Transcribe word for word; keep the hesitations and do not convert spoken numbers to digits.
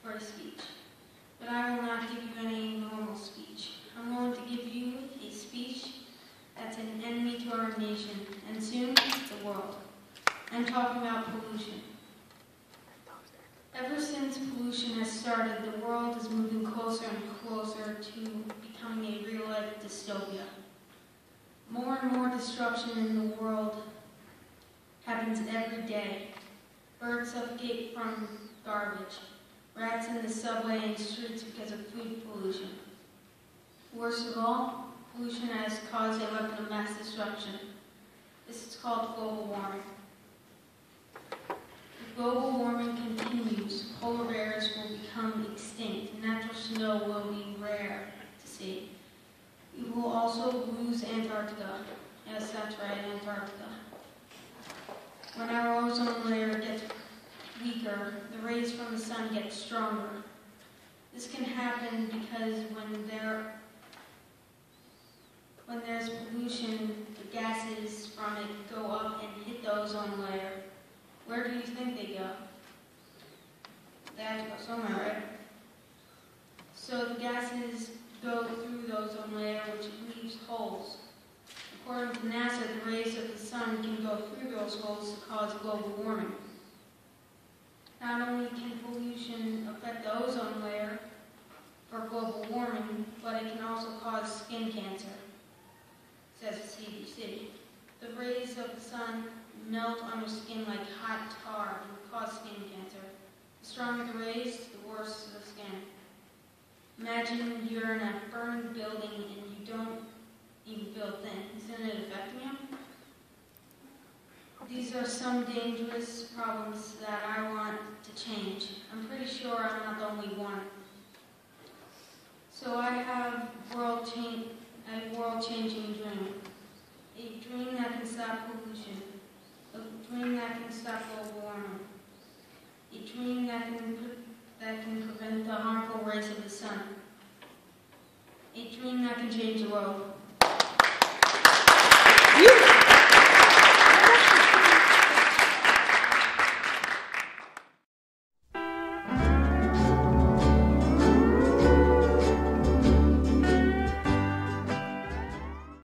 for a speech. But I will not give you any normal speech. I'm going to give you a speech that's an enemy to our nation, and soon the world. I'm talking about pollution. Ever since pollution has started, the world is moving closer and closer to becoming a real-life dystopia. More and more destruction in the world happens every day. Birds suffocate from garbage. Rats in the subway and streets because of food pollution. Worst of all, pollution has caused a weapon of mass destruction. This is called global warming. If global warming continues, polar bears will become extinct. Natural snow will be rare to see. We will also lose Antarctica. Yes, that's right, Antarctica. When our ozone layer gets weaker, the rays from the sun get stronger. This can happen because when there when there's pollution, the gases from it go up and hit the ozone layer. Where do you think they go? They have to go somewhere, right? So the gases go through the ozone layer, which leaves holes. According to NASA, the rays of the sun can go through those holes to cause global warming. Not only can pollution affect the ozone layer for global warming, but it can also cause skin cancer, says the C D C. The rays of the sun melt on your skin like hot tar and cause skin cancer. The stronger the rays, the worse the skin. Imagine you're in a burned building and you don't even feel thin. Isn't it affecting you? These are some dangerous problems that I want to change. I'm pretty sure I'm not the only one. So I have world change, a world-changing dream. A dream that can stop pollution. A dream that can stop global warming. A dream that can, that can prevent the harmful rays of the sun. A dream that can change the world.